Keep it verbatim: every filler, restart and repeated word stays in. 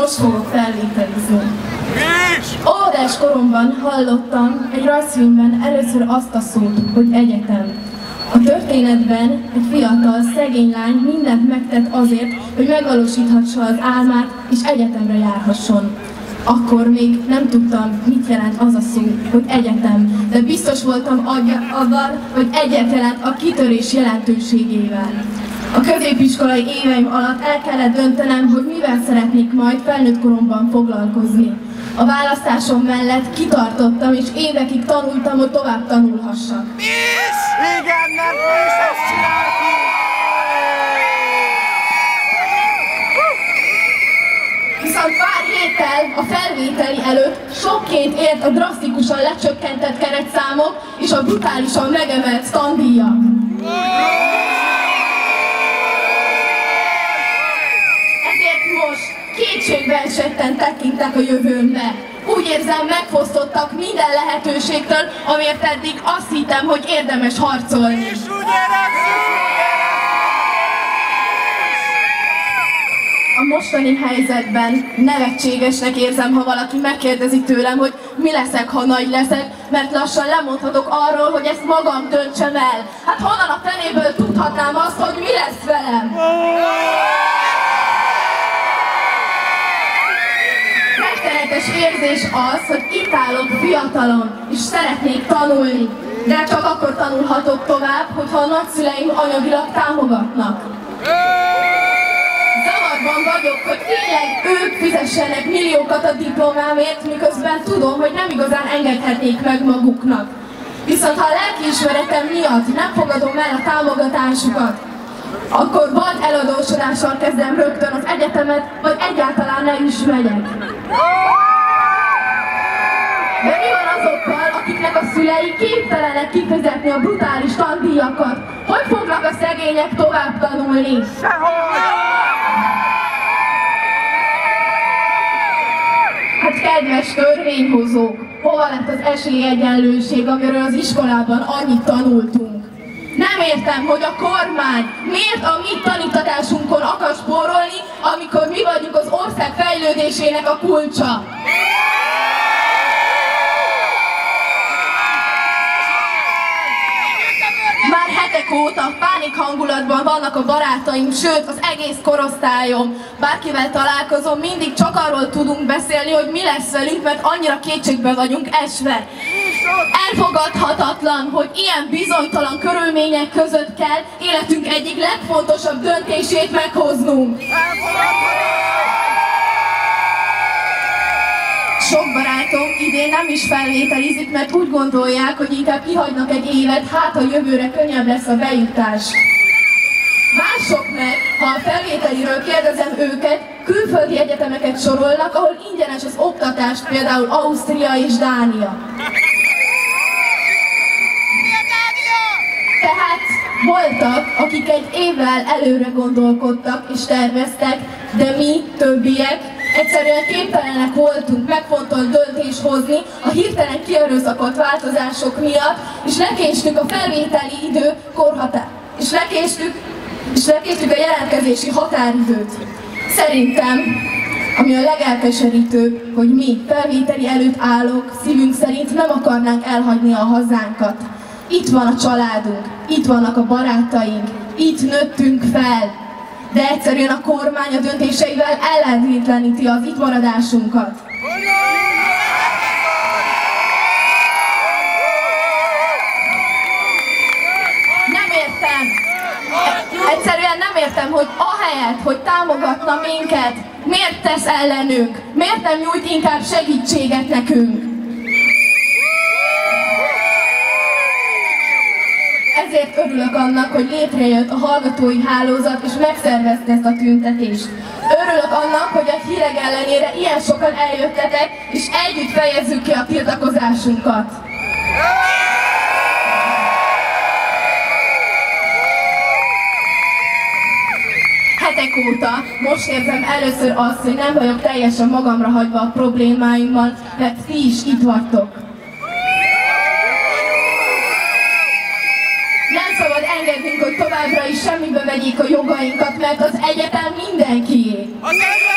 most fogok felvételizni. Óvodás koromban hallottam egy rajzfilmben először azt a szót, hogy egyetem. A történetben egy fiatal, szegény lány mindent megtett azért, hogy megvalósíthassa az álmát és egyetemre járhasson. Akkor még nem tudtam, mit jelent az a szó, hogy egyetem, de biztos voltam abban, hogy egyet jelent a kitörés jelentőségével. A középiskolai éveim alatt el kellett döntenem, hogy mivel szeretnék majd felnőtt koromban foglalkozni. A választásom mellett kitartottam, és évekig tanultam, hogy tovább tanulhassak. Miss! Igen, mert mi is ezt csináljuk! Viszont pár héttel a felvételi előtt sokként ért a drasztikusan lecsökkentett keretszámok és a brutálisan megemelt tandíjak. Ezért most kétségbe esetten tekintek a jövőmbe. Úgy érzem, megfosztottak minden lehetőségtől, amiért eddig azt hittem, hogy érdemes harcolni. És úgy A mostani helyzetben nevetségesnek érzem, ha valaki megkérdezi tőlem, hogy mi leszek, ha nagy leszek, mert lassan lemondhatok arról, hogy ezt magam döntsem el. Hát honnan a fenéből tudhatnám azt, hogy mi lesz velem? Rettenetes érzés az, hogy itt állok fiatalon, és szeretnék tanulni. De csak akkor tanulhatok tovább, hogyha a nagyszüleim anyagilag támogatnak. Zavarban vagyok, hogy tényleg ők fizessenek milliókat a diplomámért, miközben tudom, hogy nem igazán engedhetnék meg maguknak. Viszont ha a lelkiismeretem miatt nem fogadom el a támogatásukat, akkor vagy eladósodással kezdem rögtön az egyetemet, vagy egyáltalán nem is megyek. De mi van azokkal, akiknek a szülei képtelenek kifizetni a brutális tandíjakat? Hogy fognak a szegények tovább tanulni? Hát kedves törvényhozók, hova lett az esélyegyenlőség, amiről az iskolában annyit tanultunk? Nem értem, hogy a kormány miért a mi tanítatásunkon akar spórolni, amikor mi vagyunk az ország fejlődésének a kulcsa. Már hetek óta pánik hangulatban vannak a barátaim, sőt az egész korosztályom. Bárkivel találkozom, mindig csak arról tudunk beszélni, hogy mi lesz velünk, mert annyira kétségbe vagyunk esve. Elfogadhatatlan, hogy ilyen bizonytalan körülmények között kell életünk egyik legfontosabb döntését meghoznunk. Sok barátom idén nem is felvételizik, mert úgy gondolják, hogy inkább kihagynak egy évet, hát a jövőre könnyebb lesz a bejutás. Mások meg, ha a felvételiről kérdezem őket, külföldi egyetemeket sorolnak, ahol ingyenes az oktatás, például Ausztria és Dánia. Tehát voltak, akik egy évvel előre gondolkodtak és terveztek, de mi, többiek, egyszerűen képtelenek voltunk megfontolt döntést hozni a hirtelen kierőszakolt változások miatt, és lekéstük a felvételi idő korhatár, és lekéstük, és lekéstük a jelentkezési határidőt. Szerintem, ami a legelkeserítőbb, hogy mi felvételi előtt állók szívünk szerint nem akarnánk elhagyni a hazánkat. Itt van a családunk, itt vannak a barátaink, itt nőttünk fel. De egyszerűen a kormány a döntéseivel ellehetetleníti az itt maradásunkat. Nem értem. Egyszerűen nem értem, hogy ahelyett, hogy támogatna minket, miért tesz ellenünk? Miért nem nyújt inkább segítséget nekünk? Ezért örülök annak, hogy létrejött a hallgatói hálózat és megszervezte ezt a tüntetést. Örülök annak, hogy a hírek ellenére ilyen sokan eljöttetek, és együtt fejezzük ki a tiltakozásunkat. Hetek óta most érzem először azt, hogy nem vagyok teljesen magamra hagyva a problémáimmal, mert ti is itt vagytok. Nem szabad engednünk, hogy továbbra is semmibe vegyék a jogainkat, mert az egyetem mindenkié.